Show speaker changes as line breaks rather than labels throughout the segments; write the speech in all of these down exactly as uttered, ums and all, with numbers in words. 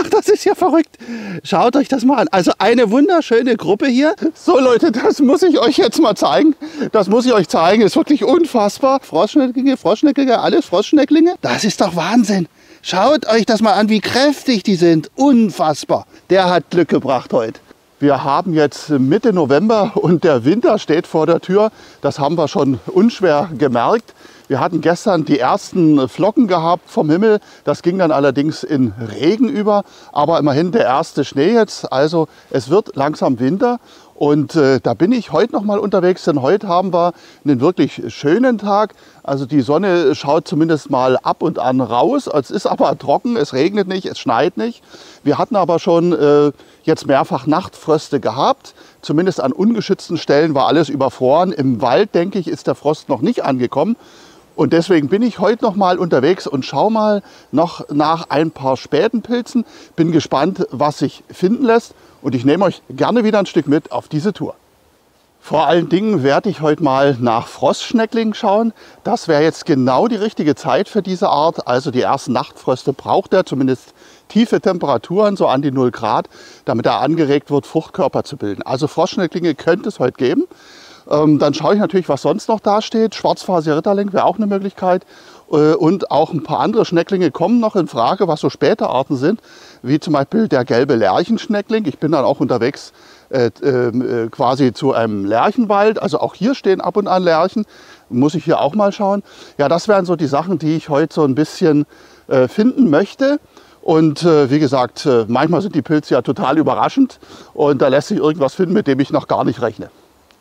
Ach, das ist ja verrückt. Schaut euch das mal an. Also eine wunderschöne Gruppe hier. So Leute, das muss ich euch jetzt mal zeigen. Das muss ich euch zeigen. Ist wirklich unfassbar. Froschschnecklinge, Froschschnecklinge, alles Froschschnecklinge. Das ist doch Wahnsinn. Schaut euch das mal an, wie kräftig die sind. Unfassbar. Der hat Glück gebracht heute. Wir haben jetzt Mitte November und der Winter steht vor der Tür. Das haben wir schon unschwer gemerkt. Wir hatten gestern die ersten Flocken gehabt vom Himmel. Das ging dann allerdings in Regen über. Aber immerhin der erste Schnee jetzt. Also es wird langsam Winter. Und äh, da bin ich heute noch mal unterwegs, denn heute haben wir einen wirklich schönen Tag. Also die Sonne schaut zumindest mal ab und an raus. Es ist aber trocken, es regnet nicht, es schneit nicht. Wir hatten aber schon äh, jetzt mehrfach Nachtfröste gehabt. Zumindest an ungeschützten Stellen war alles überfroren. Im Wald, denke ich, ist der Frost noch nicht angekommen. Und deswegen bin ich heute noch mal unterwegs und schaue mal noch nach ein paar Spätenpilzen. Bin gespannt, was sich finden lässt. Und ich nehme euch gerne wieder ein Stück mit auf diese Tour. Vor allen Dingen werde ich heute mal nach Frostschnecklingen schauen. Das wäre jetzt genau die richtige Zeit für diese Art. Also die ersten Nachtfröste braucht er, zumindest tiefe Temperaturen, so an die null Grad, damit er angeregt wird, Fruchtkörper zu bilden. Also Frostschnecklinge könnte es heute geben. Ähm, dann schaue ich natürlich, was sonst noch da steht. Schwarzfaseriger Ritterling wäre auch eine Möglichkeit. Äh, und auch ein paar andere Schnecklinge kommen noch in Frage, was so späte Arten sind, wie zum Beispiel der gelbe Lerchenschneckling. Ich bin dann auch unterwegs äh, äh, quasi zu einem Lerchenwald. Also auch hier stehen ab und an Lerchen. Muss ich hier auch mal schauen. Ja, das wären so die Sachen, die ich heute so ein bisschen äh, finden möchte. Und äh, wie gesagt, äh, manchmal sind die Pilze ja total überraschend. Und da lässt sich irgendwas finden, mit dem ich noch gar nicht rechne.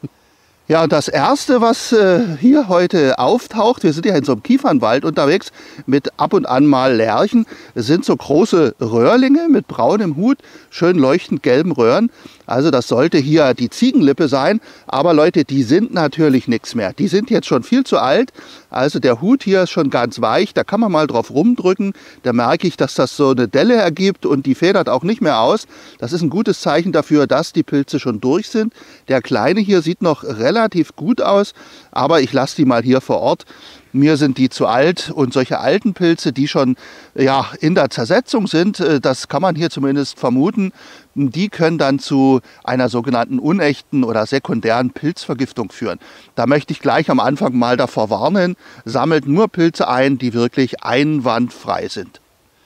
Ja, und das Erste, was äh, hier heute auftaucht, wir sind ja in so einem Kiefernwald unterwegs mit ab und an mal Lerchen, es sind so große Röhrlinge mit braunem Hut, schön leuchtend gelben Röhren. Also das sollte hier die Ziegenlippe sein, aber Leute, die sind natürlich nichts mehr. Die sind jetzt schon viel zu alt, also der Hut hier ist schon ganz weich, da kann man mal drauf rumdrücken, da merke ich, dass das so eine Delle ergibt und die federt auch nicht mehr aus. Das ist ein gutes Zeichen dafür, dass die Pilze schon durch sind. Der Kleine hier sieht noch relativ gut aus, aber ich lasse die mal hier vor Ort. Mir sind die zu alt und solche alten Pilze, die schon ja, in der Zersetzung sind, das kann man hier zumindest vermuten, die können dann zu einer sogenannten unechten oder sekundären Pilzvergiftung führen. Da möchte ich gleich am Anfang mal davor warnen, sammelt nur Pilze ein, die wirklich einwandfrei sind.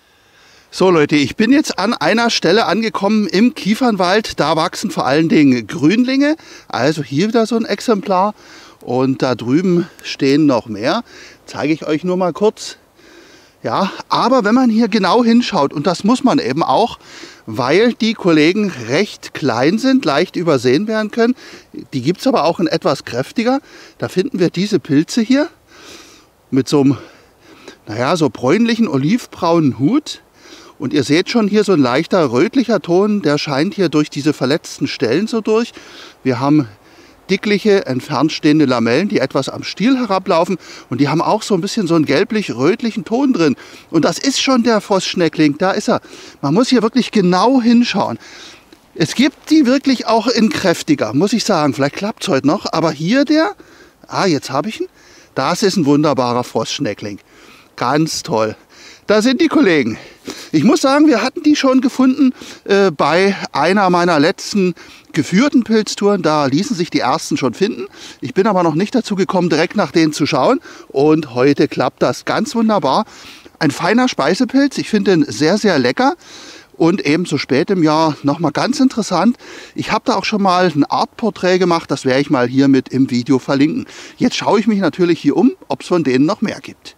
So Leute, ich bin jetzt an einer Stelle angekommen im Kiefernwald. Da wachsen vor allen Dingen Grünlinge. Also hier wieder so ein Exemplar. Und da drüben stehen noch mehr. Zeige ich euch nur mal kurz. Ja, aber wenn man hier genau hinschaut, und das muss man eben auch, weil die Kollegen recht klein sind, leicht übersehen werden können. Die gibt es aber auch in etwas kräftiger. Da finden wir diese Pilze hier mit so einem, naja, so bräunlichen, olivbraunen Hut. Und ihr seht schon hier so ein leichter rötlicher Ton, der scheint hier durch diese verletzten Stellen so durch. Wir haben dickliche, entfernt stehende Lamellen, die etwas am Stiel herablaufen. Und die haben auch so ein bisschen so einen gelblich-rötlichen Ton drin. Und das ist schon der Frostschneckling, da ist er. Man muss hier wirklich genau hinschauen. Es gibt die wirklich auch in kräftiger, muss ich sagen. Vielleicht klappt es heute noch. Aber hier der, ah, jetzt habe ich ihn. Das ist ein wunderbarer Frostschneckling. Ganz toll. Da sind die Kollegen. Ich muss sagen, wir hatten die schon gefunden äh, bei einer meiner letzten geführten Pilztouren. Da ließen sich die ersten schon finden. Ich bin aber noch nicht dazu gekommen, direkt nach denen zu schauen. Und heute klappt das ganz wunderbar. Ein feiner Speisepilz. Ich finde den sehr, sehr lecker. Und eben so spät im Jahr nochmal ganz interessant. Ich habe da auch schon mal ein Artporträt gemacht. Das werde ich mal hier mit im Video verlinken. Jetzt schaue ich mich natürlich hier um, ob es von denen noch mehr gibt.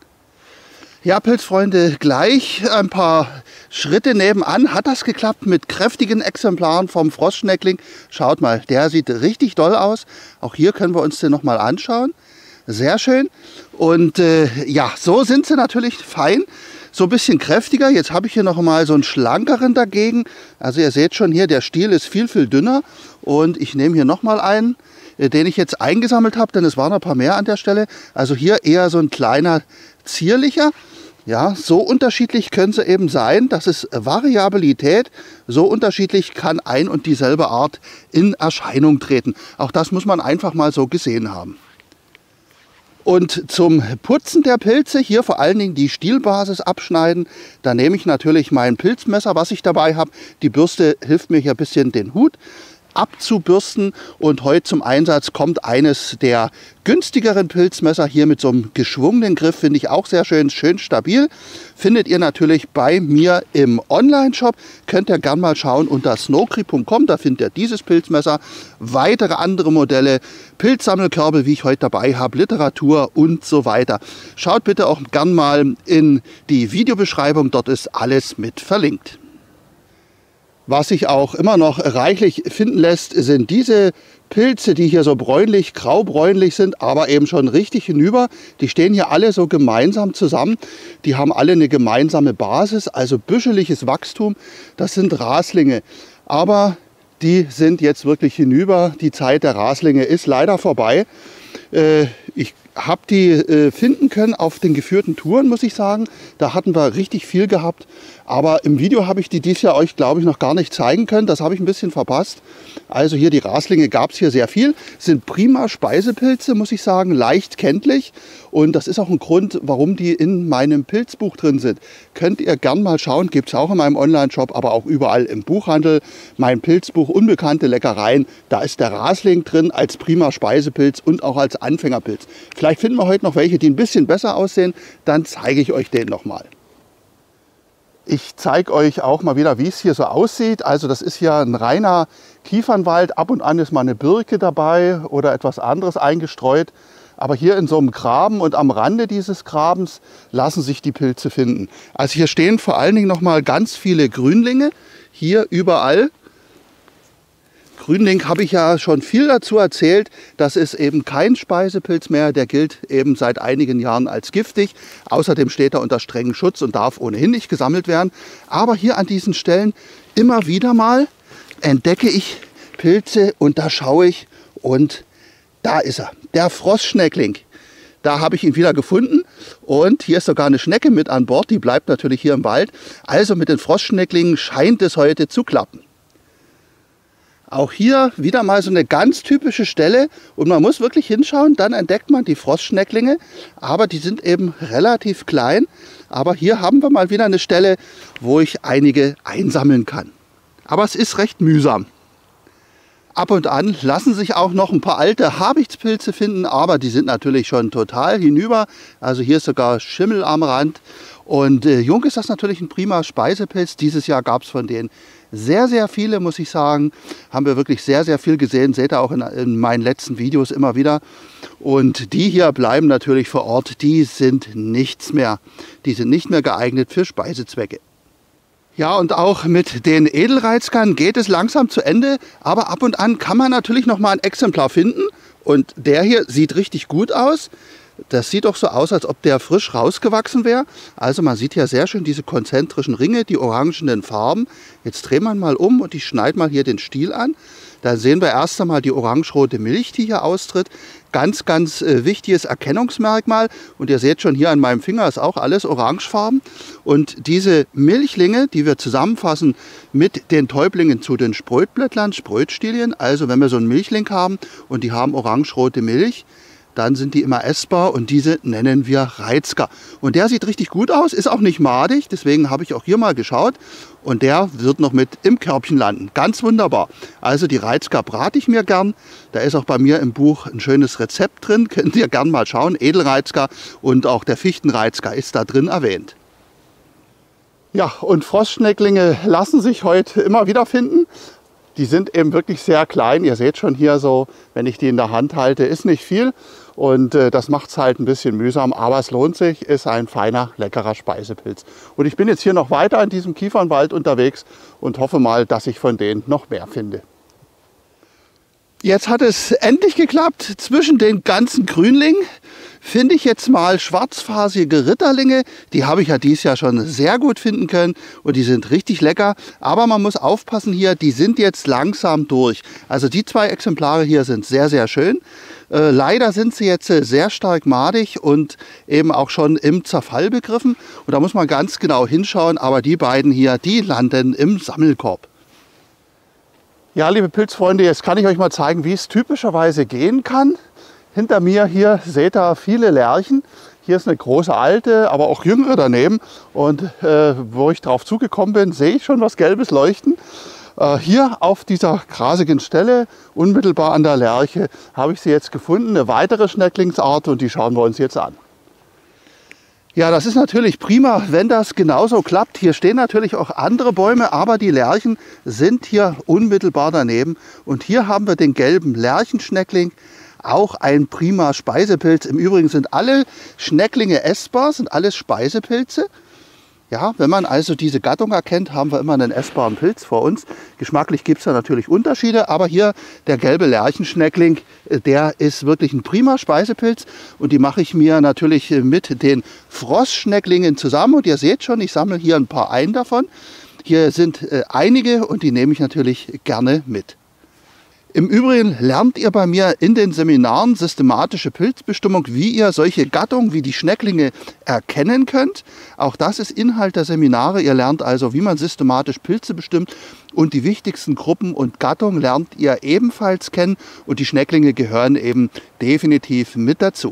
Ja, Pilzfreunde, gleich ein paar Schritte nebenan hat das geklappt mit kräftigen Exemplaren vom Frostschneckling. Schaut mal, der sieht richtig doll aus. Auch hier können wir uns den noch mal anschauen. Sehr schön. Und äh, ja, so sind sie natürlich fein. So ein bisschen kräftiger. Jetzt habe ich hier noch mal so einen schlankeren dagegen. Also ihr seht schon hier, der Stiel ist viel, viel dünner. Und ich nehme hier noch mal einen, den ich jetzt eingesammelt habe, denn es waren ein paar mehr an der Stelle. Also hier eher so ein kleiner, zierlicher. Ja, so unterschiedlich können sie eben sein. Das ist Variabilität. So unterschiedlich kann ein und dieselbe Art in Erscheinung treten. Auch das muss man einfach mal so gesehen haben. Und zum Putzen der Pilze, hier vor allen Dingen die Stielbasis abschneiden, da nehme ich natürlich mein Pilzmesser, was ich dabei habe. Die Bürste hilft mir hier ein bisschen den Hut abzubürsten, und heute zum Einsatz kommt eines der günstigeren Pilzmesser hier mit so einem geschwungenen Griff, finde ich auch sehr schön, schön stabil. Findet ihr natürlich bei mir im Online-Shop, könnt ihr gerne mal schauen unter snowcree punkt com, da findet ihr dieses Pilzmesser, weitere andere Modelle, Pilzsammelkörbe, wie ich heute dabei habe, Literatur und so weiter. Schaut bitte auch gerne mal in die Videobeschreibung, dort ist alles mit verlinkt. Was sich auch immer noch reichlich finden lässt, sind diese Pilze, die hier so bräunlich, graubräunlich sind, aber eben schon richtig hinüber. Die stehen hier alle so gemeinsam zusammen. Die haben alle eine gemeinsame Basis, also büscheliges Wachstum. Das sind Raslinge. Aber die sind jetzt wirklich hinüber. Die Zeit der Raslinge ist leider vorbei. Äh, ich habe die äh, finden können auf den geführten Touren, muss ich sagen. Da hatten wir richtig viel gehabt. Aber im Video habe ich die dieses Jahr euch, glaube ich, noch gar nicht zeigen können. Das habe ich ein bisschen verpasst. Also hier die Raslinge gab es hier sehr viel. Sind prima Speisepilze, muss ich sagen, leicht kenntlich. Und das ist auch ein Grund, warum die in meinem Pilzbuch drin sind. Könnt ihr gern mal schauen, gibt es auch in meinem Online-Shop, aber auch überall im Buchhandel. Mein Pilzbuch Unbekannte Leckereien, da ist der Rasling drin als prima Speisepilz und auch als Anfängerpilz. Vielleicht finden wir heute noch welche, die ein bisschen besser aussehen. Dann zeige ich euch den nochmal. Ich zeige euch auch mal wieder, wie es hier so aussieht. Also das ist hier ein reiner Kiefernwald. Ab und an ist mal eine Birke dabei oder etwas anderes eingestreut. Aber hier in so einem Graben und am Rande dieses Grabens lassen sich die Pilze finden. Also hier stehen vor allen Dingen noch mal ganz viele Grünlinge. Hier überall. Grünling habe ich ja schon viel dazu erzählt. Das ist eben kein Speisepilz mehr. Der gilt eben seit einigen Jahren als giftig. Außerdem steht er unter strengem Schutz und darf ohnehin nicht gesammelt werden. Aber hier an diesen Stellen immer wieder mal entdecke ich Pilze und da schaue ich und da ist er, der Frostschneckling. Da habe ich ihn wieder gefunden und hier ist sogar eine Schnecke mit an Bord. Die bleibt natürlich hier im Wald. Also mit den Frostschnecklingen scheint es heute zu klappen. Auch hier wieder mal so eine ganz typische Stelle und man muss wirklich hinschauen, dann entdeckt man die Frostschnecklinge, aber die sind eben relativ klein. Aber hier haben wir mal wieder eine Stelle, wo ich einige einsammeln kann. Aber es ist recht mühsam. Ab und an lassen sich auch noch ein paar alte Habichtspilze finden, aber die sind natürlich schon total hinüber. Also hier ist sogar Schimmel am Rand. Und äh, jung ist das natürlich ein prima Speisepilz. Dieses Jahr gab es von denen sehr, sehr viele, muss ich sagen. Haben wir wirklich sehr, sehr viel gesehen. Seht ihr auch in, in meinen letzten Videos immer wieder. Und die hier bleiben natürlich vor Ort. Die sind nichts mehr. Die sind nicht mehr geeignet für Speisezwecke. Ja, und auch mit den Edelreizkern geht es langsam zu Ende. Aber ab und an kann man natürlich noch mal ein Exemplar finden. Und der hier sieht richtig gut aus. Das sieht doch so aus, als ob der frisch rausgewachsen wäre. Also man sieht hier sehr schön diese konzentrischen Ringe, die orangenen Farben. Jetzt drehen wir mal um und ich schneide mal hier den Stiel an. Da sehen wir erst einmal die orangerote Milch, die hier austritt. Ganz, ganz äh, wichtiges Erkennungsmerkmal. Und ihr seht schon hier an meinem Finger ist auch alles orangefarben. Und diese Milchlinge, die wir zusammenfassen mit den Täublingen zu den Sprötblättlern, Sprötstilien. Also wenn wir so einen Milchling haben und die haben orangerote Milch, dann sind die immer essbar und diese nennen wir Reizker. Und der sieht richtig gut aus, ist auch nicht madig, deswegen habe ich auch hier mal geschaut. Und der wird noch mit im Körbchen landen. Ganz wunderbar. Also die Reizker brate ich mir gern. Da ist auch bei mir im Buch ein schönes Rezept drin. Könnt ihr gern mal schauen. Edelreizker und auch der Fichtenreizker ist da drin erwähnt. Ja, und Frostschnecklinge lassen sich heute immer wieder finden. Die sind eben wirklich sehr klein. Ihr seht schon hier so, wenn ich die in der Hand halte, ist nicht viel. Und äh, das macht es halt ein bisschen mühsam, aber es lohnt sich, ist ein feiner, leckerer Speisepilz. Und ich bin jetzt hier noch weiter in diesem Kiefernwald unterwegs und hoffe mal, dass ich von denen noch mehr finde. Jetzt hat es endlich geklappt. Zwischen den ganzen Grünlingen finde ich jetzt mal schwarzfasige Ritterlinge. Die habe ich ja dieses Jahr schon sehr gut finden können und die sind richtig lecker. Aber man muss aufpassen hier, die sind jetzt langsam durch. Also die zwei Exemplare hier sind sehr, sehr schön. Äh, leider sind sie jetzt äh, sehr stark madig und eben auch schon im Zerfall begriffen. Und da muss man ganz genau hinschauen. Aber die beiden hier, die landen im Sammelkorb. Ja, liebe Pilzfreunde, jetzt kann ich euch mal zeigen, wie es typischerweise gehen kann. Hinter mir hier seht ihr viele Lerchen. Hier ist eine große alte, aber auch jüngere daneben. Und äh, wo ich drauf zugekommen bin, sehe ich schon was Gelbes leuchten. Äh, hier auf dieser grasigen Stelle, unmittelbar an der Lerche, habe ich sie jetzt gefunden. Eine weitere Schnecklingsart und die schauen wir uns jetzt an. Ja, das ist natürlich prima, wenn das genauso klappt. Hier stehen natürlich auch andere Bäume, aber die Lerchen sind hier unmittelbar daneben. Und hier haben wir den gelben Lerchenschneckling. Auch ein prima Speisepilz. Im Übrigen sind alle Schnecklinge essbar, sind alles Speisepilze. Ja, wenn man also diese Gattung erkennt, haben wir immer einen essbaren Pilz vor uns. Geschmacklich gibt es da natürlich Unterschiede, aber hier der gelbe Lerchenschneckling, der ist wirklich ein prima Speisepilz. Und die mache ich mir natürlich mit den Frostschnecklingen zusammen. Und ihr seht schon, ich sammle hier ein paar ein davon. Hier sind äh, einige und die nehme ich natürlich gerne mit. Im Übrigen lernt ihr bei mir in den Seminaren systematische Pilzbestimmung, wie ihr solche Gattungen wie die Schnecklinge erkennen könnt. Auch das ist Inhalt der Seminare. Ihr lernt also, wie man systematisch Pilze bestimmt. Und die wichtigsten Gruppen und Gattungen lernt ihr ebenfalls kennen. Und die Schnecklinge gehören eben definitiv mit dazu.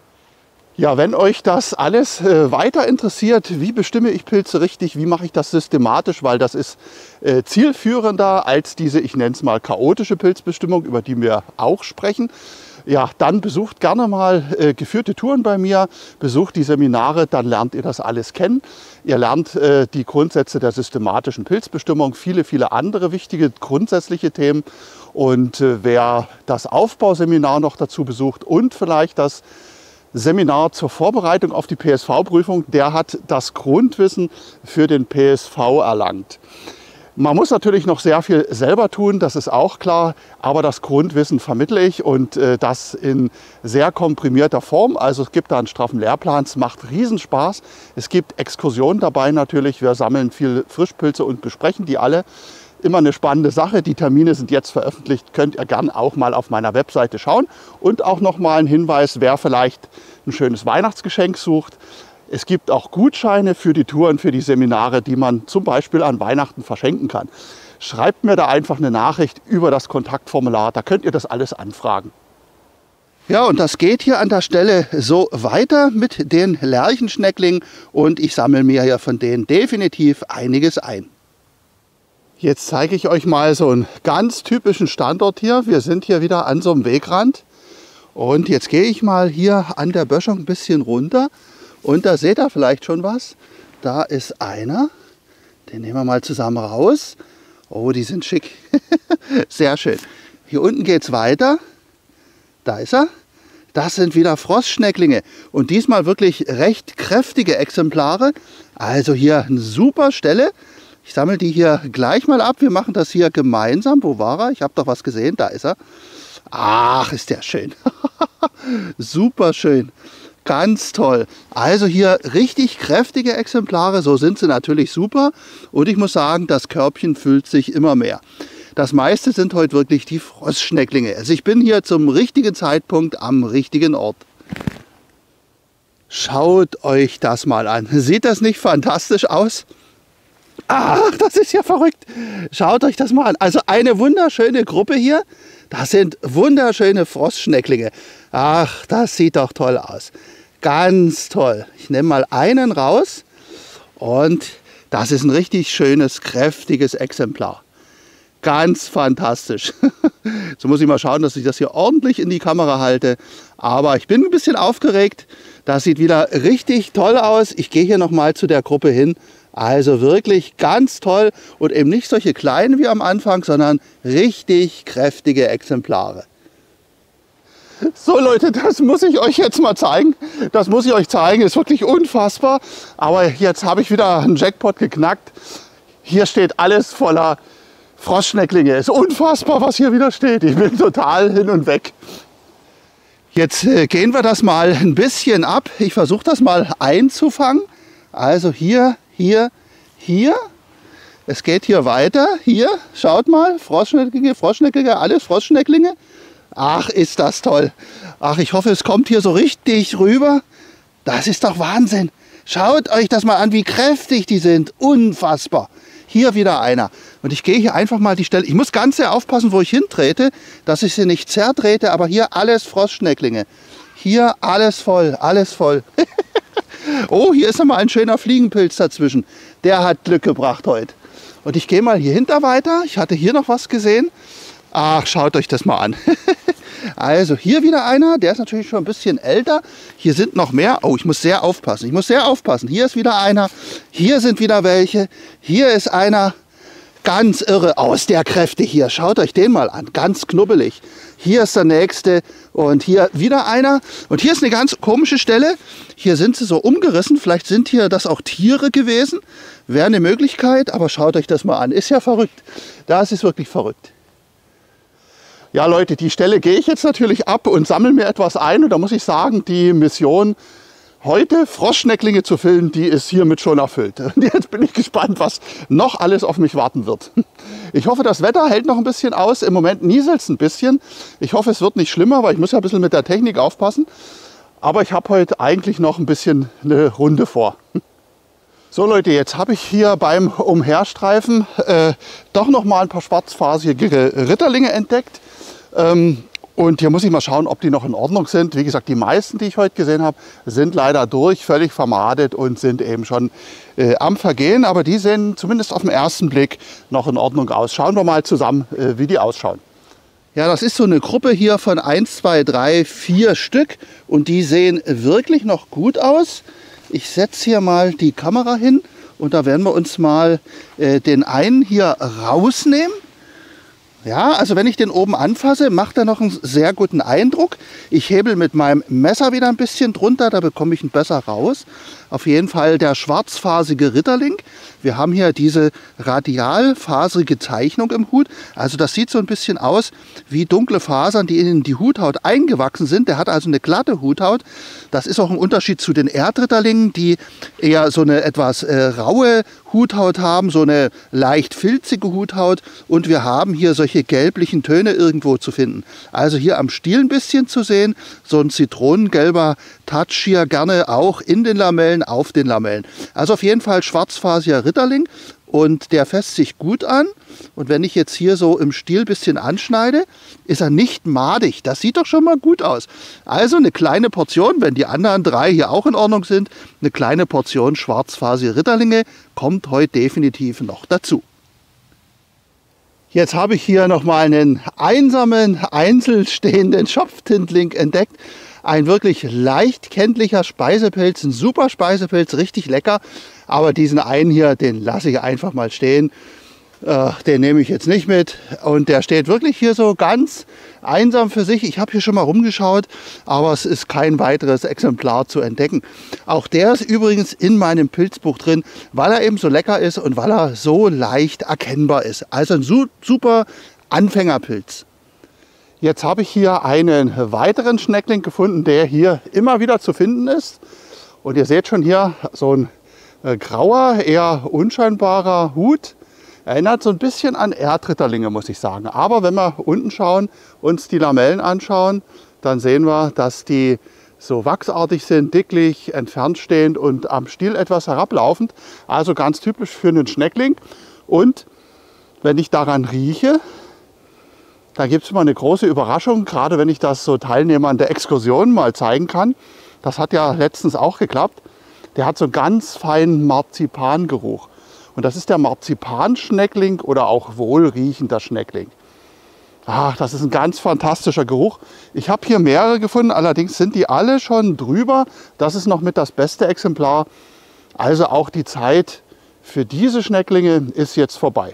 Ja, wenn euch das alles äh, weiter interessiert, wie bestimme ich Pilze richtig, wie mache ich das systematisch, weil das ist äh, zielführender als diese, ich nenne es mal, chaotische Pilzbestimmung, über die wir auch sprechen, ja, dann besucht gerne mal äh, geführte Touren bei mir, besucht die Seminare, dann lernt ihr das alles kennen. Ihr lernt äh, die Grundsätze der systematischen Pilzbestimmung, viele, viele andere wichtige grundsätzliche Themen. Und äh, wer das Aufbauseminar noch dazu besucht und vielleicht das Seminar zur Vorbereitung auf die P S V-Prüfung, der hat das Grundwissen für den P S V erlangt. Man muss natürlich noch sehr viel selber tun, das ist auch klar, aber das Grundwissen vermittle ich und äh, das in sehr komprimierter Form. Also es gibt da einen straffen Lehrplan, es macht Riesenspaß. Es gibt Exkursionen dabei natürlich, wir sammeln viel Frischpilze und besprechen die alle. Immer eine spannende Sache. Die Termine sind jetzt veröffentlicht. Könnt ihr gern auch mal auf meiner Webseite schauen. Und auch noch mal ein Hinweis, wer vielleicht ein schönes Weihnachtsgeschenk sucht. Es gibt auch Gutscheine für die Touren, für die Seminare, die man zum Beispiel an Weihnachten verschenken kann. Schreibt mir da einfach eine Nachricht über das Kontaktformular. Da könnt ihr das alles anfragen. Ja, und das geht hier an der Stelle so weiter mit den Lerchenschnecklingen. Und ich sammle mir hier von denen definitiv einiges ein. Jetzt zeige ich euch mal so einen ganz typischen Standort hier. Wir sind hier wieder an so einem Wegrand. Und jetzt gehe ich mal hier an der Böschung ein bisschen runter. Und da seht ihr vielleicht schon was. Da ist einer. Den nehmen wir mal zusammen raus. Oh, die sind schick. Sehr schön. Hier unten geht es weiter. Da ist er. Das sind wieder Frostschnecklinge. Und diesmal wirklich recht kräftige Exemplare. Also hier eine super Stelle. Ich sammle die hier gleich mal ab. Wir machen das hier gemeinsam. Wo war er? Ich habe doch was gesehen. Da ist er. Ach, ist der schön. Super schön. Ganz toll. Also hier richtig kräftige Exemplare. So sind sie natürlich super. Und ich muss sagen, das Körbchen füllt sich immer mehr. Das meiste sind heute wirklich die Frostschnecklinge. Also ich bin hier zum richtigen Zeitpunkt am richtigen Ort. Schaut euch das mal an. Sieht das nicht fantastisch aus? Ach, das ist ja verrückt. Schaut euch das mal an. Also eine wunderschöne Gruppe hier. Das sind wunderschöne Frostschnecklinge. Ach, das sieht doch toll aus. Ganz toll. Ich nehme mal einen raus. Und das ist ein richtig schönes, kräftiges Exemplar. Ganz fantastisch. So muss ich mal schauen, dass ich das hier ordentlich in die Kamera halte. Aber ich bin ein bisschen aufgeregt. Das sieht wieder richtig toll aus. Ich gehe hier noch mal zu der Gruppe hin. Also wirklich ganz toll und eben nicht solche kleinen wie am Anfang, sondern richtig kräftige Exemplare. So Leute, das muss ich euch jetzt mal zeigen. Das muss ich euch zeigen, ist wirklich unfassbar. Aber jetzt habe ich wieder einen Jackpot geknackt. Hier steht alles voller Frostschnecklinge. Ist unfassbar, was hier wieder steht. Ich bin total hin und weg. Jetzt äh, gehen wir das mal ein bisschen ab. Ich versuche das mal einzufangen. Also hier, hier, hier. Es geht hier weiter. Hier, schaut mal, Frostschnecklinge, Frostschnecklinge, alles Frostschnecklinge. Ach, ist das toll. Ach, ich hoffe, es kommt hier so richtig rüber. Das ist doch Wahnsinn. Schaut euch das mal an, wie kräftig die sind. Unfassbar. Hier wieder einer. Und ich gehe hier einfach mal die Stelle. Ich muss ganz sehr aufpassen, wo ich hintrete, dass ich sie nicht zertrete, aber hier alles Frostschnecklinge. Hier alles voll, alles voll. Oh, hier ist nochmal ein schöner Fliegenpilz dazwischen. Der hat Glück gebracht heute. Und ich gehe mal hier hinter weiter. Ich hatte hier noch was gesehen. Ach, schaut euch das mal an. Also hier wieder einer, der ist natürlich schon ein bisschen älter. Hier sind noch mehr. Oh, ich muss sehr aufpassen. Ich muss sehr aufpassen. Hier ist wieder einer. Hier sind wieder welche. Hier ist einer. Ganz irre aus der Kräfte hier. Schaut euch den mal an. Ganz knubbelig. Hier ist der nächste. Und hier wieder einer. Und hier ist eine ganz komische Stelle. Hier sind sie so umgerissen. Vielleicht sind hier das auch Tiere gewesen. Wäre eine Möglichkeit. Aber schaut euch das mal an. Ist ja verrückt. Das ist wirklich verrückt. Ja Leute, die Stelle gehe ich jetzt natürlich ab und sammle mir etwas ein. Und da muss ich sagen, die Mission heute Froschschnecklinge zu filmen, die ist hiermit schon erfüllt. Und jetzt bin ich gespannt, was noch alles auf mich warten wird. Ich hoffe, das Wetter hält noch ein bisschen aus. Im Moment nieselt es ein bisschen. Ich hoffe, es wird nicht schlimmer, weil ich muss ja ein bisschen mit der Technik aufpassen. Aber ich habe heute eigentlich noch ein bisschen eine Runde vor. So Leute, jetzt habe ich hier beim Umherstreifen äh, doch noch mal ein paar schwarzfasige Ritterlinge entdeckt. Ähm, und hier muss ich mal schauen, ob die noch in Ordnung sind. Wie gesagt, die meisten, die ich heute gesehen habe, sind leider durch, völlig vermadet und sind eben schon äh, am Vergehen. Aber die sehen zumindest auf den ersten Blick noch in Ordnung aus. Schauen wir mal zusammen, äh, wie die ausschauen. Ja, das ist so eine Gruppe hier von eins, zwei, drei, vier Stück. Und die sehen wirklich noch gut aus. Ich setze hier mal die Kamera hin und da werden wir uns mal äh, den einen hier rausnehmen. Ja, also wenn ich den oben anfasse, macht er noch einen sehr guten Eindruck. Ich hebel mit meinem Messer wieder ein bisschen drunter, da bekomme ich ihn besser raus. Auf jeden Fall der schwarzfasige Ritterling. Wir haben hier diese radialfaserige Zeichnung im Hut. Also das sieht so ein bisschen aus wie dunkle Fasern, die in die Huthaut eingewachsen sind. Der hat also eine glatte Huthaut. Das ist auch ein Unterschied zu den Erdritterlingen, die eher so eine etwas äh, raue Huthaut haben, so eine leicht filzige Huthaut. Und wir haben hier solche gelblichen Töne irgendwo zu finden. Also hier am Stiel ein bisschen zu sehen, so ein zitronengelber Touch hier, gerne auch in den Lamellen, auf den Lamellen. Also auf jeden Fall schwarzfasiger Ritterling und der fässt sich gut an. Und wenn ich jetzt hier so im Stiel ein bisschen anschneide, ist er nicht madig. Das sieht doch schon mal gut aus. Also eine kleine Portion, wenn die anderen drei hier auch in Ordnung sind, eine kleine Portion schwarzfasige Ritterlinge kommt heute definitiv noch dazu. Jetzt habe ich hier nochmal einen einsamen, einzelstehenden Schopftintling entdeckt. Ein wirklich leicht kenntlicher Speisepilz, ein super Speisepilz, richtig lecker. Aber diesen einen hier, den lasse ich einfach mal stehen. Äh, den nehme ich jetzt nicht mit. Und der steht wirklich hier so ganz einsam für sich. Ich habe hier schon mal rumgeschaut, aber es ist kein weiteres Exemplar zu entdecken. Auch der ist übrigens in meinem Pilzbuch drin, weil er eben so lecker ist und weil er so leicht erkennbar ist. Also ein su super Anfängerpilz. Jetzt habe ich hier einen weiteren Schneckling gefunden, der hier immer wieder zu finden ist. Und ihr seht schon hier so ein äh, grauer, eher unscheinbarer Hut. Erinnert so ein bisschen an Erdritterlinge, muss ich sagen. Aber wenn wir unten schauen, uns die Lamellen anschauen, dann sehen wir, dass die so wachsartig sind, dicklich, entfernt stehend und am Stiel etwas herablaufend. Also ganz typisch für einen Schneckling. Und wenn ich daran rieche, da gibt es immer eine große Überraschung, gerade wenn ich das so Teilnehmern der Exkursion mal zeigen kann. Das hat ja letztens auch geklappt. Der hat so einen ganz feinen Marzipangeruch. Und das ist der Marzipanschneckling oder auch wohlriechender Schneckling. Ach, das ist ein ganz fantastischer Geruch. Ich habe hier mehrere gefunden, allerdings sind die alle schon drüber. Das ist noch mit das beste Exemplar. Also auch die Zeit für diese Schnecklinge ist jetzt vorbei.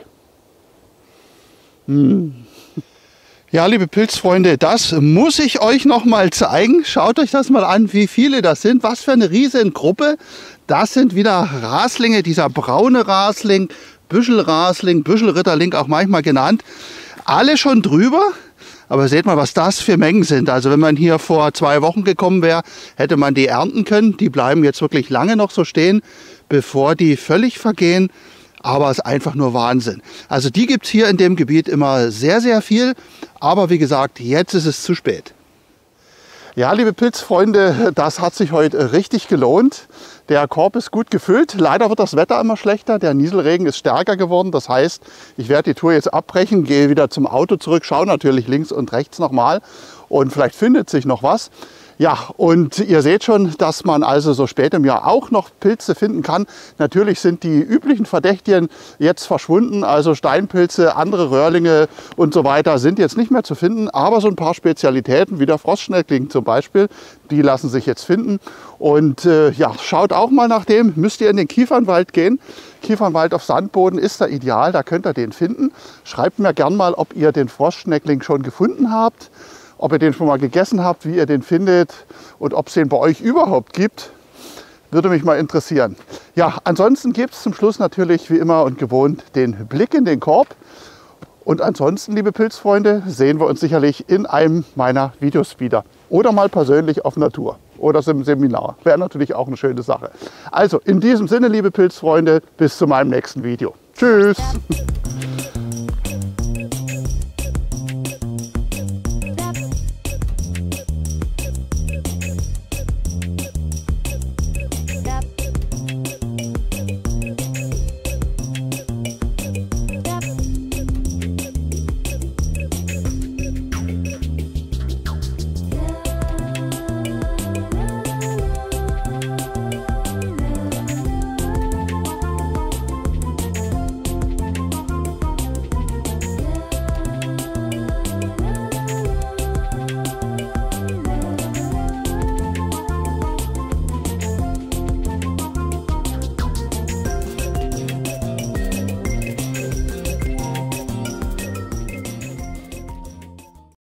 Hm. Ja, liebe Pilzfreunde, das muss ich euch noch mal zeigen. Schaut euch das mal an, wie viele das sind. Was für eine riesen Gruppe. Das sind wieder Raslinge, dieser braune Rasling, Büschelrasling, Büschelritterling auch manchmal genannt. Alle schon drüber. Aber seht mal, was das für Mengen sind. Also wenn man hier vor zwei Wochen gekommen wäre, hätte man die ernten können. Die bleiben jetzt wirklich lange noch so stehen, bevor die völlig vergehen. Aber es ist einfach nur Wahnsinn. Also die gibt es hier in dem Gebiet immer sehr, sehr viel. Aber wie gesagt, jetzt ist es zu spät. Ja, liebe Pilzfreunde, das hat sich heute richtig gelohnt. Der Korb ist gut gefüllt. Leider wird das Wetter immer schlechter. Der Nieselregen ist stärker geworden. Das heißt, ich werde die Tour jetzt abbrechen, gehe wieder zum Auto zurück, schaue natürlich links und rechts nochmal und vielleicht findet sich noch was. Ja, und ihr seht schon, dass man also so spät im Jahr auch noch Pilze finden kann. Natürlich sind die üblichen Verdächtigen jetzt verschwunden, also Steinpilze, andere Röhrlinge und so weiter sind jetzt nicht mehr zu finden. Aber so ein paar Spezialitäten, wie der Frostschnäckling zum Beispiel, die lassen sich jetzt finden. Und äh, ja, schaut auch mal nach dem, müsst ihr in den Kiefernwald gehen. Kiefernwald auf Sandboden ist da ideal, da könnt ihr den finden. Schreibt mir gern mal, ob ihr den Frostschnäckling schon gefunden habt, ob ihr den schon mal gegessen habt, wie ihr den findet und ob es den bei euch überhaupt gibt, würde mich mal interessieren. Ja, ansonsten gibt es zum Schluss natürlich wie immer und gewohnt den Blick in den Korb. Und ansonsten, liebe Pilzfreunde, sehen wir uns sicherlich in einem meiner Videos wieder. Oder mal persönlich auf Natur oder im Seminar. Wäre natürlich auch eine schöne Sache. Also in diesem Sinne, liebe Pilzfreunde, bis zu meinem nächsten Video. Tschüss!